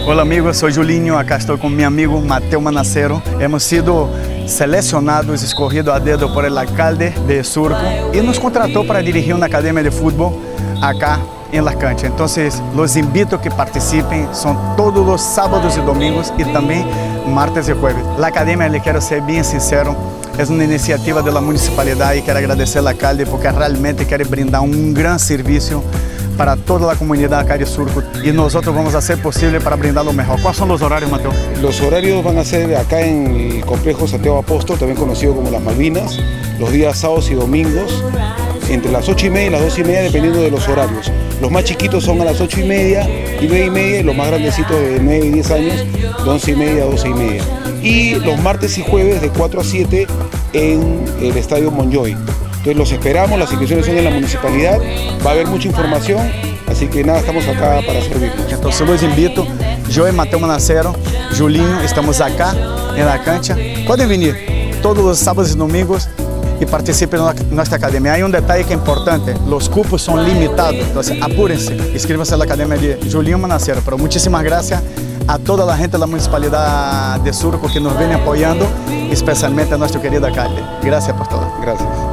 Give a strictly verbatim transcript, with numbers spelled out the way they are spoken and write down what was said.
Hola amigos, soy Julinho, acá estoy con mi amigo Mateo Manacero. Hemos sido seleccionados, escogidos a dedo por el alcalde de Surco y nos contrató para dirigir una academia de fútbol acá en la cancha. Entonces los invito a que participen, son todos los sábados y domingos y también martes y jueves. La academia, le quiero ser bien sincero, es una iniciativa de la municipalidad y quiero agradecer al alcalde porque realmente quiere brindar un gran servicio para toda la comunidad acá de Surco y nosotros vamos a hacer posible para brindar lo mejor. ¿Cuáles son los horarios, Mateo? Los horarios van a ser acá en el complejo Santiago Apóstol, también conocido como Las Malvinas, los días sábados y domingos, entre las ocho y media y las doce y media, dependiendo de los horarios. Los más chiquitos son a las ocho y media y nueve y media, y los más grandecitos de nueve y diez años, de once y media a doce y media. Y los martes y jueves de cuatro a siete en el Estadio Monjoy. Entonces los esperamos, las inscripciones son en la municipalidad, va a haber mucha información, así que nada, estamos acá para servirnos. Entonces los invito, yo y Mateo Manacero, Julinho, estamos acá en la cancha. Pueden venir todos los sábados y domingos y participen en nuestra academia. Hay un detalle que es importante, los cupos son limitados, entonces apúrense, inscríbanse a la academia de Julinho Manacero. Pero muchísimas gracias a toda la gente de la municipalidad de Surco que nos viene apoyando, especialmente a nuestro querido alcalde. Gracias por todo. Gracias.